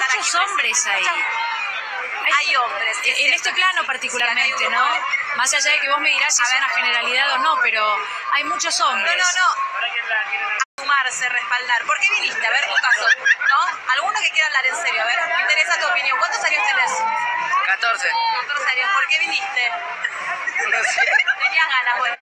muchos hombres ahí. Hay hombres. En este plano particularmente, sí, ¿no? Más allá de que vos me dirás si es una generalidad o no, pero hay muchos hombres. No. Sumarse, respaldar. ¿Por qué viniste? A ver tu caso, ¿no? ¿Alguno que quiera hablar en serio? A ver, me interesa tu opinión. ¿Cuántos años tenés? 14. 14 años. ¿Por qué viniste? No sé. Tenías ganas, bueno.